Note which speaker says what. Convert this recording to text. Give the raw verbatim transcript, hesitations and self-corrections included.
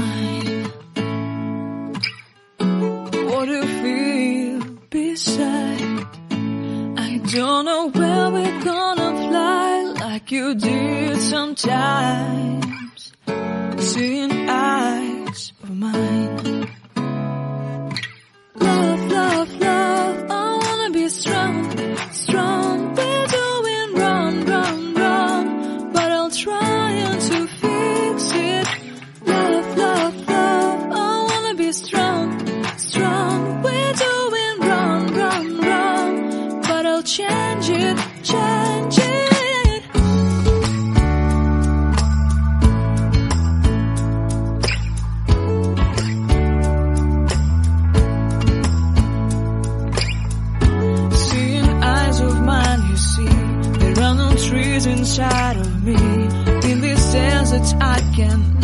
Speaker 1: mine. What do you feel beside? I don't know where we're gonna fly like you did sometimes. Seeing eyes of mine. Love, love, love, I wanna be strong, strong. We're doing wrong, wrong, wrong, but I'll try to fix it. Love, love, love, I wanna be strong, strong. We're doing wrong, wrong, wrong, but I'll change it, change it. Trees inside of me. In this desert I can